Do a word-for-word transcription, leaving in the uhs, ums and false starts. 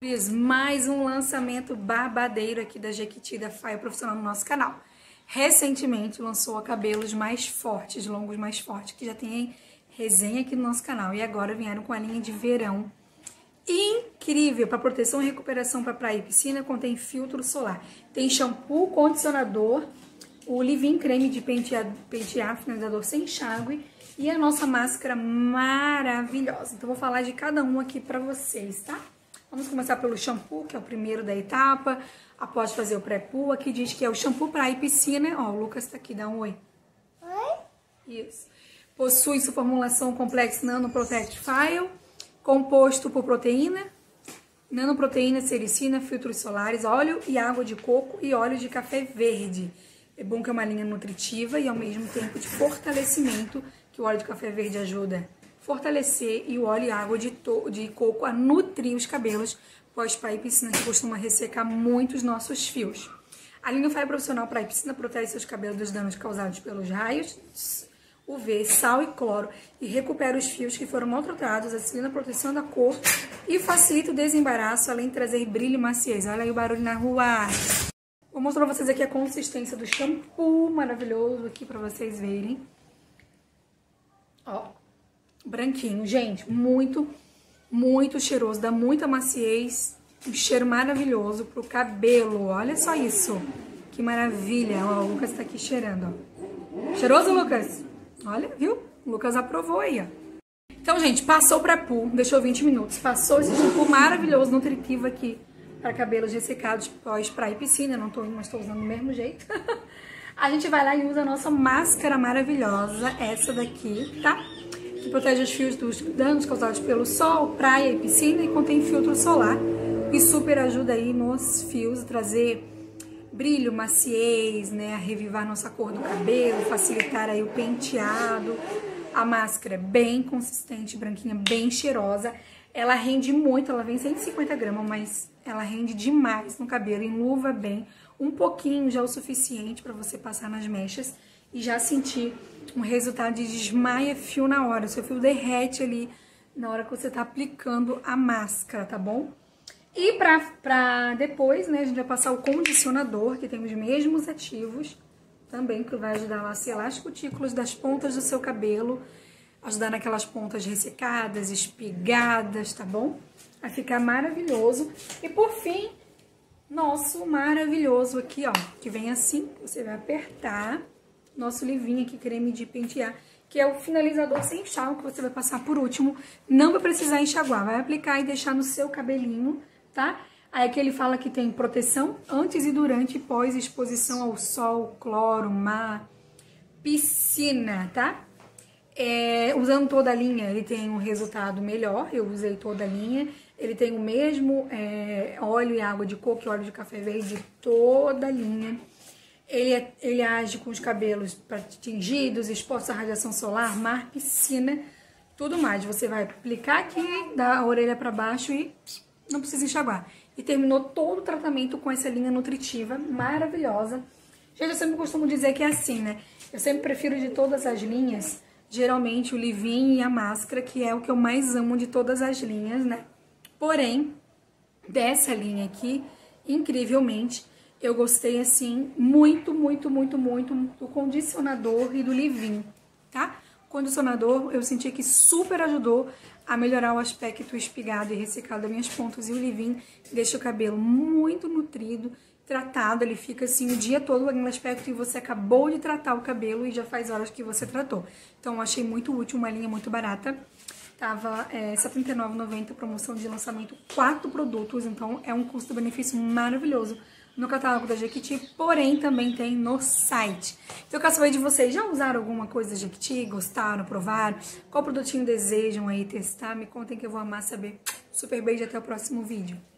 Mais um lançamento babadeiro aqui da Jequiti da Faia Profissional no nosso canal. Recentemente lançou a cabelos mais fortes, longos mais fortes, que já tem resenha aqui no nosso canal. E agora vieram com a linha de verão incrível para proteção e recuperação para praia e piscina. Contém filtro solar, tem shampoo, condicionador, o leave-in creme de pentear, pentear, finalizador sem enxágue e a nossa máscara maravilhosa. Então vou falar de cada um aqui para vocês, tá? Vamos começar pelo shampoo, que é o primeiro da etapa, após fazer o pré-poo. Aqui diz que é o shampoo praia e piscina. Ó, o Lucas tá aqui, dá um oi. Oi? Isso. Possui sua formulação Complex Nano Protect File, composto por proteína, nanoproteína, sericina, filtros solares, óleo e água de coco e óleo de café verde. É bom que é uma linha nutritiva e ao mesmo tempo de fortalecimento, que o óleo de café verde ajuda a fortalecer, e o óleo e água de, de coco a nutrir os cabelos pós-praia e piscina, que costuma ressecar muito os nossos fios. A linha Faia Profissional Praia e Piscina protege seus cabelos dos danos causados pelos raios U V, sal e cloro e recupera os fios que foram maltratados, auxilia na proteção da cor e facilita o desembaraço, além de trazer brilho e maciez. Olha aí o barulho na rua! Vou mostrar pra vocês aqui a consistência do shampoo maravilhoso aqui pra vocês verem. Ó, branquinho, gente, muito, muito cheiroso, dá muita maciez, um cheiro maravilhoso pro cabelo. Olha só isso, que maravilha. Ó, o Lucas tá aqui cheirando, ó. Cheiroso, Lucas? Olha, viu? O Lucas aprovou aí, ó. Então, gente, passou pra poo, deixou vinte minutos, passou esse shampoo maravilhoso, nutritivo aqui para cabelos ressecados pós praia e piscina. Não tô, mas tô usando do mesmo jeito. A gente vai lá e usa a nossa máscara maravilhosa, essa daqui, tá? Que protege os fios dos danos causados pelo sol, praia e piscina, e contém filtro solar e super ajuda aí nos fios a trazer brilho, maciez, né, a revivar nossa cor do cabelo, facilitar aí o penteado. A máscara é bem consistente, branquinha, bem cheirosa. Ela rende muito, ela vem cento e cinquenta gramas, mas ela rende demais no cabelo, enluva bem. Um pouquinho já é o suficiente para você passar nas mechas e já sentir um resultado de desmaia fio na hora. O seu fio derrete ali na hora que você tá aplicando a máscara, tá bom? E pra, pra depois, né, a gente vai passar o condicionador, que tem os mesmos ativos também, que vai ajudar a selar as cutículas das pontas do seu cabelo, ajudar naquelas pontas ressecadas, espigadas, tá bom? Vai ficar maravilhoso. E por fim, nosso maravilhoso aqui, ó, que vem assim, você vai apertar, nosso livinho aqui, creme de pentear, que é o finalizador sem enxágue, que você vai passar por último. Não vai precisar enxaguar, vai aplicar e deixar no seu cabelinho, tá? Aí aqui ele fala que tem proteção antes e durante e pós-exposição ao sol, cloro, mar, piscina, tá? É, usando toda a linha, ele tem um resultado melhor. Eu usei toda a linha. Ele tem o mesmo é, óleo e água de coco e óleo de café verde, toda a linha. Ele, é, ele age com os cabelos tingidos, expostos à radiação solar, mar, piscina, tudo mais. Você vai aplicar aqui, da orelha para baixo e não precisa enxaguar. E terminou todo o tratamento com essa linha nutritiva maravilhosa. Gente, eu sempre costumo dizer que é assim, né? Eu sempre prefiro de todas as linhas, geralmente o leave-in e a máscara, que é o que eu mais amo de todas as linhas, né? Porém, dessa linha aqui, incrivelmente, eu gostei, assim, muito, muito, muito, muito do condicionador e do leave-in, tá? O condicionador, eu senti que super ajudou a melhorar o aspecto espigado e ressecado das minhas pontas, e o leave-in deixa o cabelo muito nutrido, tratado. Ele fica assim o dia todo no aspecto que você acabou de tratar o cabelo e já faz horas que você tratou. Então, eu achei muito útil, uma linha muito barata. Tava é, setenta e nove reais e noventa centavos, promoção de lançamento, quatro produtos, então é um custo-benefício maravilhoso no catálogo da Jequiti, porém também tem no site. Então eu quero saber de vocês, já usaram alguma coisa da Jequiti? Gostaram, provaram? Qual produtinho desejam aí testar? Me contem que eu vou amar saber. Super beijo e até o próximo vídeo.